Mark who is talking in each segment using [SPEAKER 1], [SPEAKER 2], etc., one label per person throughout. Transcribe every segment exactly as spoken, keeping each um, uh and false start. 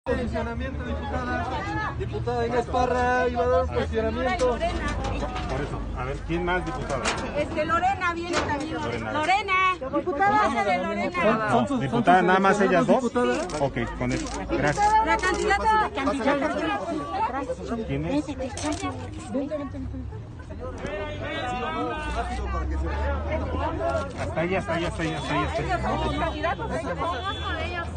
[SPEAKER 1] Posicionamiento, diputada. Diputada Inés Parra iba a dar un posicionamiento.
[SPEAKER 2] Por
[SPEAKER 3] eso, a ver, ¿quién más, diputada?
[SPEAKER 2] Es que Lorena viene también.
[SPEAKER 3] Lorena.
[SPEAKER 2] Lorena. Diputada, baja de Lorena.
[SPEAKER 3] ¿Son sus, diputada, nada más ellas dos?
[SPEAKER 1] Sí.
[SPEAKER 3] Ok, con eso. Gracias.
[SPEAKER 2] La candidata.
[SPEAKER 4] La candidata.
[SPEAKER 3] ¿Quién es? Hasta ahí, hasta ahí, hasta ahí, hasta ahí. Hasta ahí.
[SPEAKER 2] Los candidatos, vamos con ellos.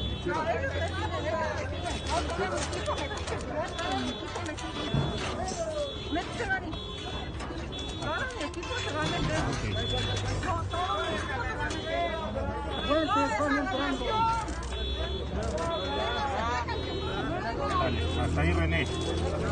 [SPEAKER 2] Métete, Mari. Ahora mi equipo se va a meter.
[SPEAKER 3] Vale, hasta ahí, René. Sí.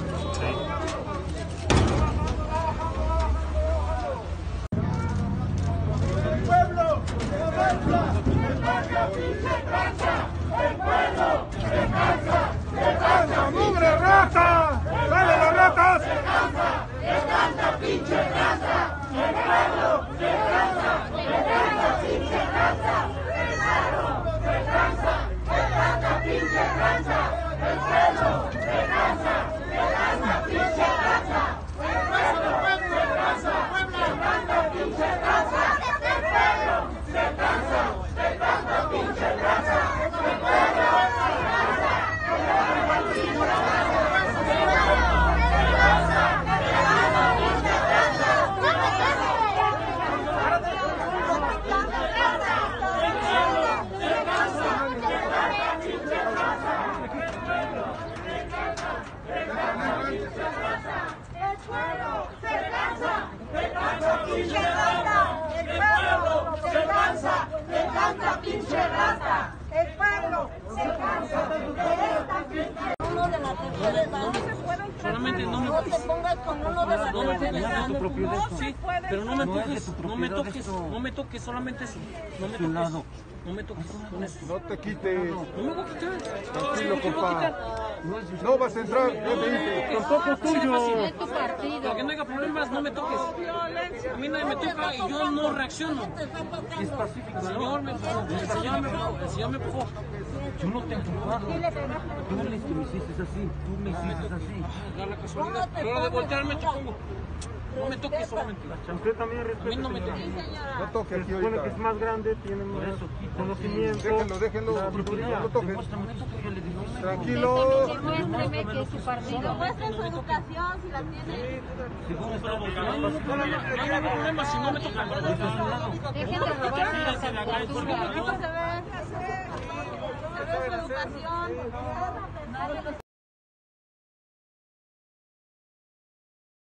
[SPEAKER 1] ¡El pueblo! ¡El pueblo! ¡Se cansa! ¡El pueblo! ¡Se cansa! ¡Se cansa! ¡Mugre rata! ¡Sale las ratas! ¡Se cansa! ¡Se cansa, pinche raza! ¡El pueblo! ¡Se cansa! ¡Se cansa, pinche raza! ¡El pueblo! ¡Se cansa! ¡Se cansa, pinche raza! ¡El pueblo! ¡Se cansa! ¡Se cansa, pinche raza! ¡El pueblo! ¡Se cansa! ¡Se cansa, pinche raza! ¡El pueblo! ¡Se cansa! ¡Se cansa, pinche raza! ¡El pueblo! ¡Se cansa! ¡Se cansa, pinche raza!
[SPEAKER 2] Pinche raza, el pueblo se cansa de esta pinche. Uno de la tercera edad. No se puede entrar.
[SPEAKER 5] Solamente no me
[SPEAKER 2] No te pongas con uno de la tercera edad.
[SPEAKER 5] tu propio
[SPEAKER 2] No
[SPEAKER 5] derecho.
[SPEAKER 2] se
[SPEAKER 5] Sí,
[SPEAKER 2] puede.
[SPEAKER 5] pero no me
[SPEAKER 4] No es de
[SPEAKER 5] toques,
[SPEAKER 4] tu
[SPEAKER 5] no me
[SPEAKER 4] propiedad
[SPEAKER 5] toques,
[SPEAKER 4] esto.
[SPEAKER 5] no me toques, solamente eso. No me
[SPEAKER 4] Tu lado.
[SPEAKER 5] toques. No me toques con eso.
[SPEAKER 1] No te quites.
[SPEAKER 5] No me voy a quitar.
[SPEAKER 1] Tranquilo,
[SPEAKER 5] ¿Por qué me voy a
[SPEAKER 1] compa.
[SPEAKER 5] quitar?
[SPEAKER 1] No vas a entrar, ya te dije.
[SPEAKER 5] Tampoco es tuyo. Para que no haya problemas, no me toques. A mí nadie me toca y yo no reacciono.
[SPEAKER 4] Es pacífico,
[SPEAKER 5] El
[SPEAKER 4] ¿no?
[SPEAKER 5] señor me empujó, el señor me empujó, el señor me empujó.
[SPEAKER 4] Yo no te he empujado. Tú me hiciste así. Tú me hiciste así.
[SPEAKER 5] Da la casualidad. A la hora de voltearme te pongo. No me toques solamente.
[SPEAKER 6] Chancleta también
[SPEAKER 5] A mí
[SPEAKER 6] respeto,
[SPEAKER 5] no me
[SPEAKER 6] señora.
[SPEAKER 5] toques.
[SPEAKER 1] No toque
[SPEAKER 6] Se
[SPEAKER 1] aquí
[SPEAKER 6] supone que
[SPEAKER 1] ahorita.
[SPEAKER 6] es más grande, tiene
[SPEAKER 4] Por
[SPEAKER 6] más
[SPEAKER 4] eso, quítate.
[SPEAKER 6] conocimiento.
[SPEAKER 1] Déjenlo, déjenlo.
[SPEAKER 6] sabiduría.
[SPEAKER 1] No toques.
[SPEAKER 4] Demuéstrame tú que yo le digo.
[SPEAKER 1] Tranquilo.
[SPEAKER 2] Demuéstreme que su partido muestre su educación si la tiene.
[SPEAKER 4] Según está
[SPEAKER 5] No hay problema si no me tocan.
[SPEAKER 2] Dejen de robarse la candidatura. Se ve, se ve su educación. Nadie los